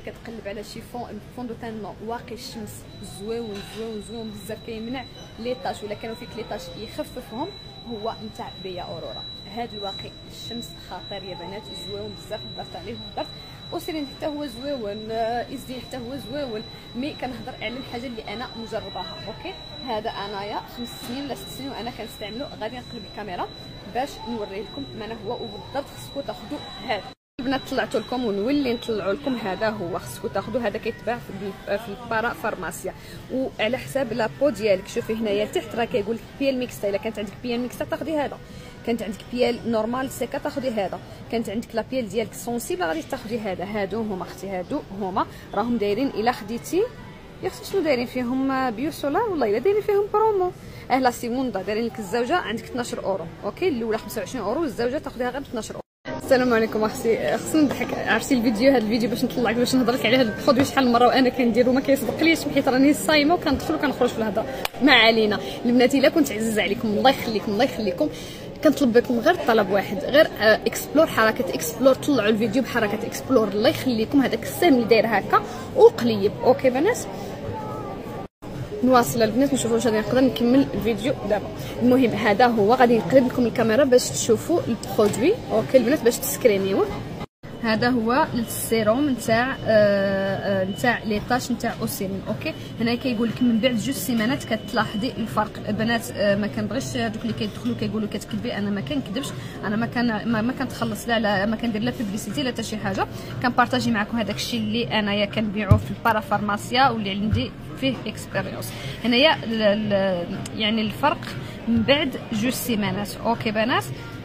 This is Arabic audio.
كتقلب على شي فون دو تان واقي الشمس زويون زويون زويون بزاف كيمنع لي طاش ولا كانوا فيك لي طاش يخففهم، هو نتاع بيا اورورا. هاد الواقي الشمس خطير يا بنات، زويون بزاف، هضرت عليه هضرت. اوسيرين حتى هو زويون، ازدي حتى هو زويون، مي كنهضر على الحاجه اللي انا مجرباها. اوكي، هذا انايا 5 سنين ولا 6 سنين وانا كنستعملو. غادي نقلب الكاميرا باش نوريه لكم ما هو، وبالضبط خصكم تاخذوا هذا. البنات طلعت لكم ونولي نطلعوا لكم. هذا هو خصكم تاخذوا، هذا كيتباع في البارا فارماسيا وعلى حساب لابو ديالك. شوفي هنايا تحت راه كيقول لك بيال ميكستا، الا كانت عندك بيال ميكستا تاخذي هذا، كانت عندك بيال نورمال سيكا تاخذي هذا، كانت عندك لا بيال ديالك سونسيبل غادي تاخذي هذا. هادو هما اختي، هادو هما راهم دايرين الا خديتي يا اختي شنو دايرين فيهم بيو سولار والله الا دايرين فيهم برومو. لا سيموندا دايرين لك الزوجه عندك 12 اورو. اوكي، الاولى 25 اورو والزوجه تاخذيها غير ب 12 اورو. السلام عليكم اختي، خصني نضحك. عرفتي الفيديو، هذا الفيديو باش نطلع لك باش نهضر لك على هذا البرودوي شحال من مره وانا كنديرو ما كيسبقليش، حيت راني صايمه وكندخل وكنخرج في الهضره. ما علينا البنات، الا كنت عزيز عليكم الله يخليكم الله يخليكم، كنطلب لكم غير طلب واحد، غير اكسبلور، حركه اكسبلور، طلعوا الفيديو بحركه اكسبلور الله يخليكم. هذاك السهم اللي داير هكا وقليب. اوكي بنات، نواصل البنات نشوفوا واش غادي نقدر نكمل الفيديو دابا. المهم هذا هو، غادي نقلب لكم الكاميرا باش تشوفوا البرودوي. اوكي البنات باش تسكرينيوه. هذا هو السيروم نتاع لي طاش نتاع اوسيلين. اوكي هنا كيقول لك من بعد 2 سيمانات كتلاحظي الفرق. البنات ما كنبغيش دوك اللي كيدخلوا كيقولوا كتكذبي، انا ما كنكذبش، انا ما كنتخلص لا على ما كندير لا بوبليسيتي لا حتى شي حاجه. كنبارطاجي معكم هذاك الشيء اللي انايا كنبيعوه في البارا فارماسيا واللي عندي فيه اكسبيريونس. هنايا يعني الفرق من بعد 2 سيمانات. اوكي بنات،